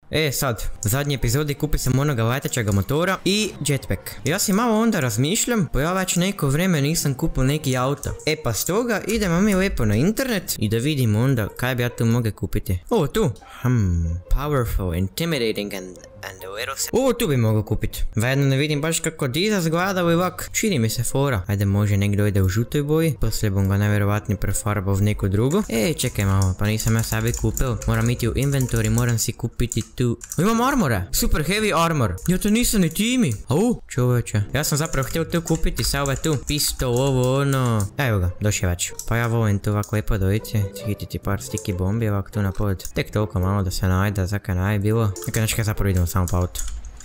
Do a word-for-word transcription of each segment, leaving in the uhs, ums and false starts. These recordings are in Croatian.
E sad, u zadnjoj epizodi kupio sam onoga letećega motora i jetpack. Ja si malo onda razmišljam, pa ja već neko vrijeme nisam kupio neki auto. E pa stoga idemo mi lijepo na internet i da vidimo onda kaj bi ja tu mogu kupiti. Ovo tu. Hmm, powerful, intimidating and... And a little... Ovo tu bi mogao kupiti. Vajedno ne vidim baš kako diza zgleda ili ovak. Čini mi se fora. Ajde može nek dojde u žutoj boji. Poslije bom ga nevjerovatno prefarbao v neku drugu. Ej, čekaj malo. Pa nisam ja sebi kupil. Moram iti u inventory. Moram si kupiti tu. Imam armore. Super heavy armor. Ja to nisam ni timi. Au, čoveče. Ja sam zapravo htio tu kupiti sa ove tu. Pistol, ovo ono. Evo ga, došli već. Pa ja volim tu ovako lijepo dojiti. Hititi par sticky bombi ovako tu na pod. Tek toliko malo da se najde. Zaka naj bilo. Nekaj nečka zapravo idemo samo pa auto.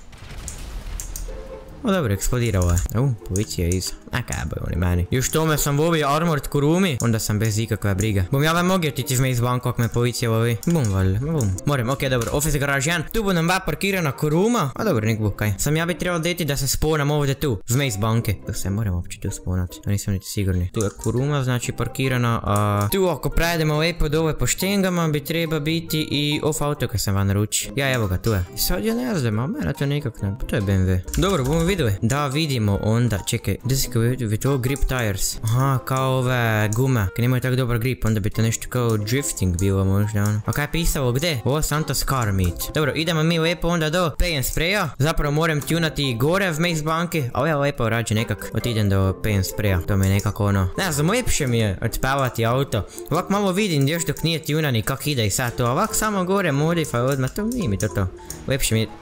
O dobro, eksplodirao je. U, policija je iza. A kaj boj oni meni. Još tome sam vovio armored kurumi, onda sam bez ikakve briga. Bum, ja vam mogu otići iz banku ako me policija vovi. Bum, valjda, bum. Moram, okej, dobro, office garage jedan. Tu budem ba parkirana kuruma. A dobro, nek bukaj. Sam ja bi trebao deti da se sponam ovdje tu. Zmej iz banke. Tu se moram uopće tu sponati. Ja nisam niti sigurni. Tu je kuruma, znači parkirana. A tu ako prejdemo lijepo do ove poštengama bi treba biti i off auto kad sam van naruči. Ja evo ga, tu je. Sad ja ne znam, a mene to nikak ne. To je B M W. Dobro, bum vidjeli. Da vidimo onda, čekaj, gdje si kao vidjeti ovo grip tires. Aha, kao ove gume. Kad nemaju tako dobar grip, onda bi to nešto kao drifting bilo možda ono. A kaj je pisalo, gdje? Ovo Santos car meat. Dobro, idemo mi lijepo onda do pay and spraya. Zapravo moram tunati gore v Maze banke. A ovo je lijepo rađe nekak. Otidem do pay and spraya. To mi je nekako ono. Ne znam, lijepše mi je odspavati auto. Ovak malo vidim još dok nije tunani kak ide i sad to. Ovak samo gore modify odmah. To nije mi to to. Lijepše mi je.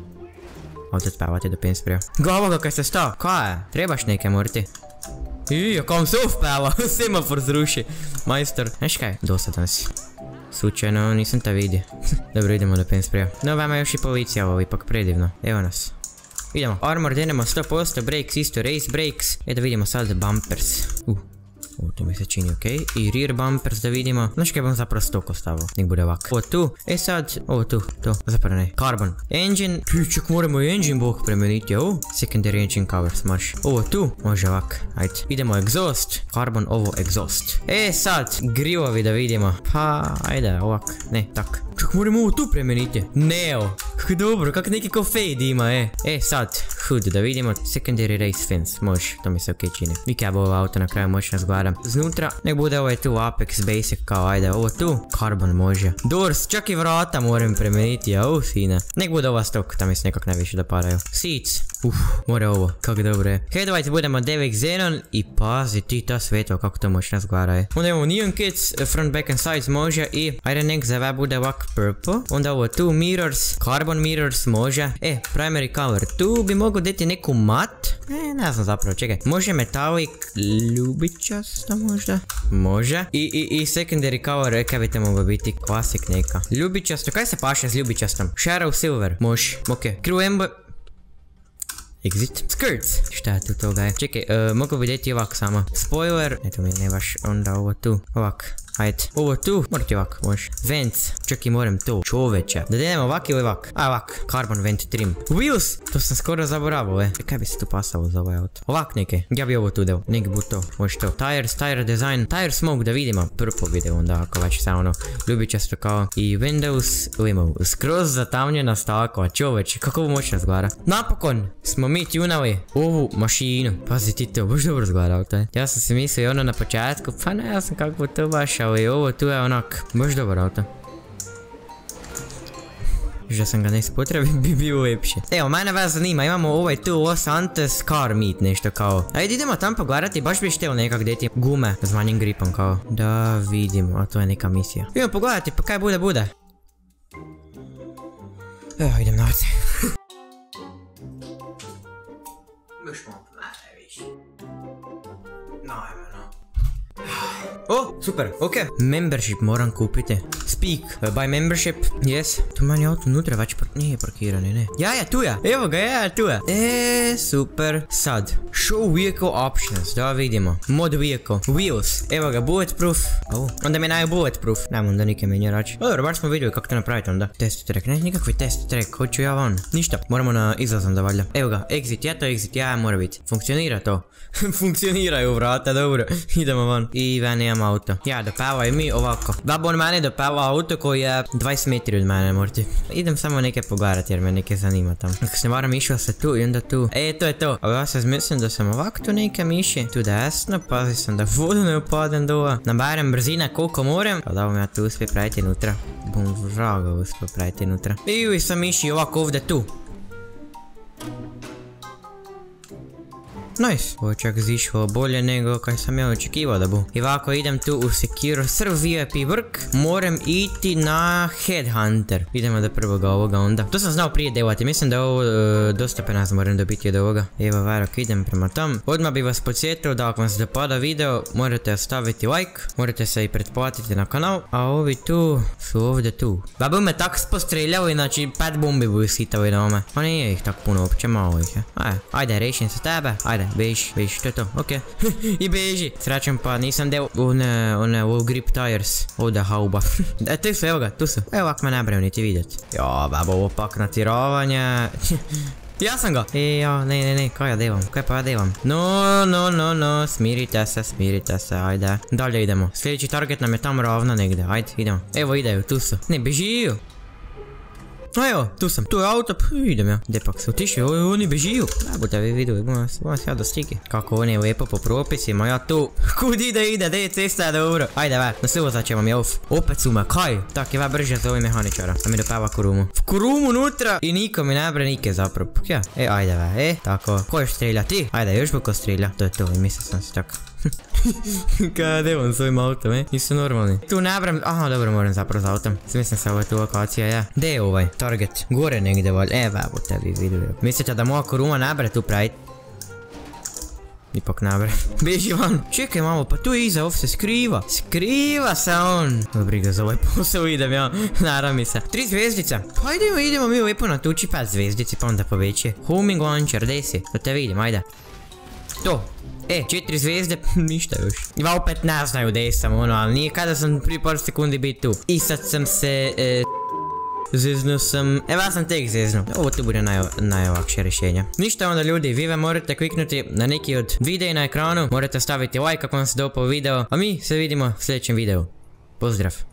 Ovdje odspavati do pay and spraya. Glavo ga kaj se stao. Kaj je? Trebaš neke morti. Ija, kom se uspava. Semafor zruši. Majstor. Znaš kaj? Dosadan si. Slučajno, nisam te vidio. Dobro, idemo do pay and spraya. No, vama još i policija ovo, ipak predivno. Evo nas. Idemo. Armor denemo sto posto, brakes isto, race brakes. E da vidimo sad bumpers. Uh. O, to mi se čini okej. I rear bumpers da vidimo. Znaš kaj bom zapravo stoko stavio. Nek bude ovak. Ovo tu. E sad. Ovo tu. To. Zapravo ne. Carbon. Engine. Čak moramo i engine blok premeniti. Ovo. Secondary engine covers. Marš. Ovo tu. Može ovak. Ajde. Idemo exhaust. Carbon. Ovo exhaust. E sad. Grillovi da vidimo. Pa. Ajde. Ovak. Ne. Tak. Čak moramo ovo tu premeniti. Neo. Kako dobro. Kak neki ko fade ima. E. E sad. Hood da vidimo. Secondary race fence. Može. To mi se okej čini. I kaj bo ovo auto na kraju moći nas gleda. Znutra, nek bude ovaj tu Apex Basic kao ajde, ovo tu, Carbon može. Doors, čak i vrata moram premeniti, a u fine. Nek bude ova stok, tam mi se nekak najviše dopadaju. Seats, uff, more ovo, kak dobro je. Headlights budemo devet Xenon i pazi ti ta svetlo kako to moći nas gleda. Onda imamo Neon Kits, front, back and sides može i ajde nek za web bude ovak purple. Onda ovo tu mirrors, Carbon mirrors može. E, primary color, tu bi mogo deti neku mat. E, ne znam zapravo, čekaj. Može metallic, ljubičasto možda? Može. I, i, i secondary color, reka bi te moglo biti klasik neka. Ljubičasto, kaj se paše s ljubičastom? Shadow silver, može. Ok. Crew emblem. Exit. Skirts. Šta je tu toga je? Čekaj, uh, mogu vidjeti ovak samo. Spoiler. Ne, to mi ne baš onda ovo tu. Ovak. Ajde. Ovo tu. Morate ovak, može. Vents. Čak i moram to. Čoveče. Da idemo ovak ili ovak? A, ovak. Carbon vent trim. Wheels. To sam skoro zaboravio, e. Kaj bi se tu pasalo za ovaj auto? Ovak neke. Ja bi ovo tu deo. Nek bu to. Može to. Tires, tire design. Tire smoke da vidimo. Purple video onda ako već sa ono. Ljubičasto kao. I windows limo. Skroz zatamnjena stakla. Čoveče. Kako ovo moći razgleda? Napokon smo mi tunali ovu mašinu. Pazi ti to. Baš dobro razgleda auto. Ja sam si mislio ono na početku. Pa ne, ja sam kako to baš. Ali ovo tu je onak, baš dobar auto. Da sam ga ne ispotrebi bi bio lepše. Evo, mene vas zanima, imamo ovaj tu Los Santos car meat nešto kao. Ajde idemo tam pogledati, baš bi šteo nekak deti gume s manjim gripom kao. Da vidimo, a to je neka misija. Idemo pogledati, pa kaj bude bude. Evo, idem na oce. Baš malo pomare više. Najme, no. O, super, ok. Membership moram kupiti. Speak, uh, buy membership, yes. Tu manje auto unutra već par nije parkirani, ne. Ja, ja, tu je. Evo ga, ja, tu je. E, super. Sad, show vehicle options, da vidimo. Mod vehicle, wheels. Evo ga, bulletproof. Oh. Onda mi naju bulletproof. Nemam onda nike menja rači. Dobro, baš smo vidjeli kako to napraviti onda. Test track, ne, nikakvi test track, hoću ja van. Ništa, moramo na izlazom da valjda. Evo ga, exit, ja to exit, ja mora biti. Funkcionira to. Funkcioniraju vrata, dobro. Idemo van. I van imamo imam auto. Ja, dopevaju mi ovako. Babo on meni dopeva auto koji je dvadeset metri od mene, morti. Idem samo neke pogarati jer me neke zanima tam. Ako se ne varam, išao se tu i onda tu. E, to je to. A ja se mislim da sam ovako tu neke miši. Tu desno, pazi sam da vodu ne upadem dova. Nabarem brzina koliko moram. Pa da vam ja tu uspije praviti unutra. Bum, vraga uspije praviti unutra. I uvijek sam miši ovako ovdje tu. Nice. Ovo čak zišlo bolje nego kaj sam ja očekivao da bu. I ovako idem tu u Secure Serve V I P work. Moram iti na Headhunter. Idemo do prvoga ovoga onda. To sam znao prije devati. Mislim da je ovo uh, dosta penaz moram dobiti od ovoga. Evo varok idem prema tom. Odmah bi vas podsjetio da ako vam se dopada video morate ostaviti like. Morate se i pretplatiti na kanal. A ovi tu su ovdje tu. Babu me tak postreljao i znači pet bombi bu isitao na ome. Pa nije ih tak puno, uopće malo ih je. Ajde, ajde rešim se tebe. Ajde. Beži, beži, to je to, okej. I beži. Srećem pa nisam deo one, one, one grip tires. Ovdje hauba. E, tu su, evo ga, tu su. Evo ovak me ne brem niti vidjet. Jo, babo, ovo pak natiravanje. Ja sam ga. E, ja, ne, ne, ne, kaj ja devam, kaj pa ja devam. No, no, no, no, smirite se, smirite se, ajde. Dalje idemo. Sljedeći target nam je tamo ravno negdje, ajde, idemo. Evo ideju, tu su. Ne, bežiju. A evo, tu sam, tu je auto, idem ja. Gdje pak se otišli, oni bežiju. Da budete vi vidjeli, bom vas ja dostigi. Kako on je lijepo po propisima, ja tu. Kud ide, ide, gdje je cesta, dobro. Ajde, ve, na sve vozat će vam je off. Opet su me, kaj? Tak je ve brže za ovaj mehaničara. Da mi dopeva kurumu. V kurumu unutra i niko mi ne bre nike zapravo. Ja, e, ajde ve, e, tako. Ko još strelja, ti? Ajde, još ko strelja. To je to, i mislio sam se tako. Kada on s ovim autom, e? Nisu normalni. Tu nabram, aha, dobro, moram zapravo za autom. Smislim se, ovo je tu lokacija, ja. Gdje je ovaj target? Gore negdje, valj. E, babo, te vi vidjeli. Mislite da moja kuruma nabre tu pravit? Ipak nabre. Beži van. Čekaj malo, pa tu je iza, ovo se skriva. Skriva se on. Briga za ovaj posao idem, ja. Naravno mi se. Tri zvijezdica. Pa idemo, idemo mi lijepo natući pet zvijezdici, pa onda poveće. Homing launcher, gdje si? Da te vidim, ajde. To. E, četiri zvijezde, ništa još. I opet ne znaju gdje sam, ono, ali nije kada sam prije par sekundi biti tu. I sad sam se, e, zeznuo sam, evo ja sam tek zeznuo. Ovo tu bude naj, najlakše rješenje. Ništa onda ljudi, vi vam morate kliknuti na neki od videa na ekranu. Morate staviti like ako vam se dopao video. A mi se vidimo u sljedećem videu. Pozdrav.